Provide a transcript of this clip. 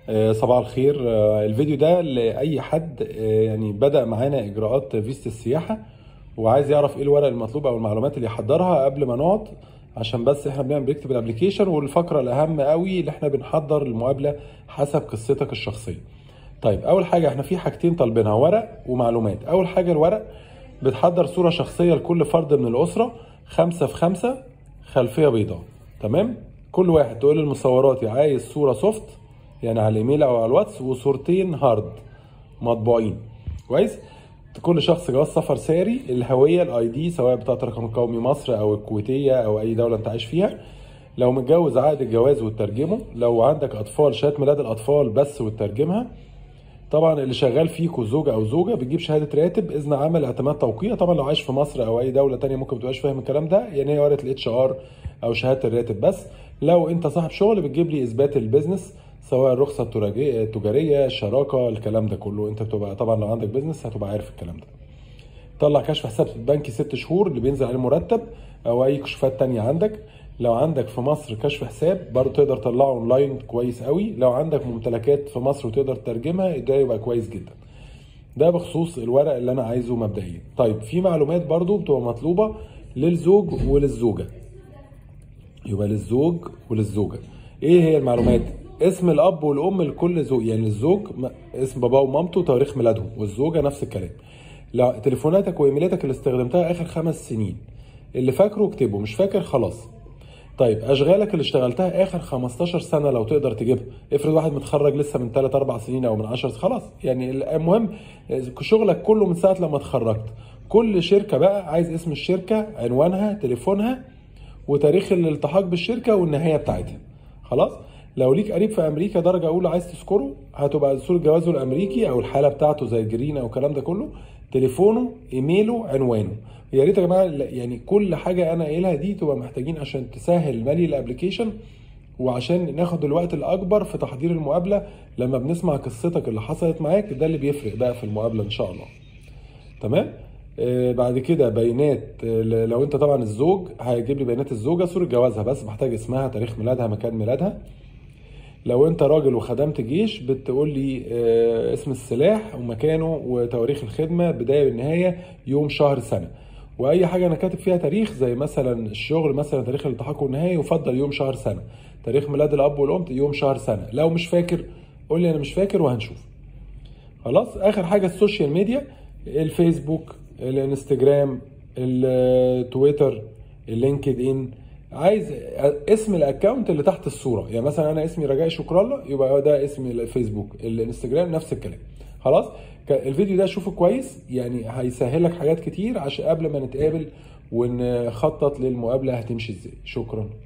صباح الخير. الفيديو ده لأي حد يعني بدأ معانا إجراءات فيزا السياحة وعايز يعرف إيه الورق المطلوب أو المعلومات اللي يحضرها قبل ما نقعد، عشان بس إحنا بنكتب الأبليكيشن. والفقرة الأهم قوي اللي إحنا بنحضر المقابلة حسب قصتك الشخصية. طيب، أول حاجة إحنا في حاجتين طالبينها، ورق ومعلومات. أول حاجة الورق، بتحضر صورة شخصية لكل فرد من الأسرة 5 في 5، خلفية بيضاء. تمام؟ كل واحد تقول للمصوراتي عايز صورة سوفت يعني على الايميل او على الواتس، وصورتين هارد مطبوعين. كويس؟ كل شخص جواز سفر ساري، الهويه الاي دي سواء بطاقه الرقم القومي مصر او الكويتيه او اي دوله انت عايش فيها. لو متجوز عقد الجواز وتترجمه. لو عندك اطفال شهاده ميلاد الاطفال بس وتترجمها. طبعا اللي شغال فيكوا زوجه او زوجه بتجيب شهاده راتب، اذن عمل، اعتماد توقيع. طبعا لو عايش في مصر او اي دوله تانية ممكن ما تبقاش فاهم الكلام ده، يعني هي ورقه الاتش ار او شهاده الراتب بس. لو انت صاحب شغل بتجيب لي اثبات البيزنس، سواء الرخصه التجاريه، الشراكه، الكلام ده كله. انت بتبقى طبعا لو عندك بيزنس هتبقى عارف الكلام ده. طلع كشف حساب بنكي 6 شهور اللي بينزل عليه مرتب، او اي كشوفات تانية عندك. لو عندك في مصر كشف حساب برضه تقدر تطلعه اونلاين كويس قوي. لو عندك ممتلكات في مصر وتقدر تترجمها ده يبقى كويس جدا. ده بخصوص الورق اللي انا عايزه مبدئيا. طيب، في معلومات برضه بتبقى مطلوبه للزوج وللزوجه. يبقى للزوج وللزوجه. ايه هي المعلومات؟ اسم الاب والام لكل زوج، يعني الزوج اسم باباه ومامته وتاريخ ميلادهم، والزوجه نفس الكلام. لا، تليفوناتك وايميلاتك اللي استخدمتها اخر 5 سنين، اللي فاكره اكتبه، مش فاكر خلاص. طيب، اشغالك اللي اشتغلتها اخر 15 سنه لو تقدر تجيبها. افرض واحد متخرج لسه من 3 4 سنين او من 10، خلاص يعني المهم شغلك كله من ساعه لما اتخرجت. كل شركه بقى عايز اسم الشركه، عنوانها، تليفونها، وتاريخ الالتحاق بالشركه والنهايه بتاعتها. خلاص؟ لو ليك قريب في امريكا درجه اولى عايز تذكره، هتبقى صوره جوازه الامريكي او الحاله بتاعته زي الجرين او الكلام ده كله، تليفونه، ايميله، عنوانه. يا ريت يا جماعه يعني كل حاجه انا قايلها دي تبقى محتاجين عشان تسهل مالي الابلكيشن، وعشان ناخد الوقت الاكبر في تحضير المقابله. لما بنسمع قصتك اللي حصلت معاك ده اللي بيفرق بقى في المقابله ان شاء الله. تمام؟ بعد كده بيانات. لو انت طبعا الزوج هيجيب لي بيانات الزوجه، صوره جوازها بس، محتاج اسمها، تاريخ ميلادها، مكان ميلادها. لو انت راجل وخدمت جيش بتقول لي اسم السلاح ومكانه وتواريخ الخدمه، بدايه والنهايه، يوم شهر سنه. واي حاجه انا كاتب فيها تاريخ زي مثلا الشغل، مثلا تاريخ الالتحاق والنهايه، يفضل يوم شهر سنه. تاريخ ميلاد الاب والام يوم شهر سنه. لو مش فاكر قول لي انا مش فاكر وهنشوف. خلاص؟ اخر حاجه السوشيال ميديا، الفيسبوك، الانستجرام، التويتر، اللينكد ان. عايز اسم الاكونت اللي تحت الصوره، يعني مثلا انا اسمي رجاء شكر الله، يبقى ده اسمي الفيسبوك، الانستجرام نفس الكلام. خلاص؟ الفيديو ده شوفه كويس، يعني هيسهل لك حاجات كتير عشان قبل ما نتقابل ونخطط للمقابله هتمشي ازاي. شكرا.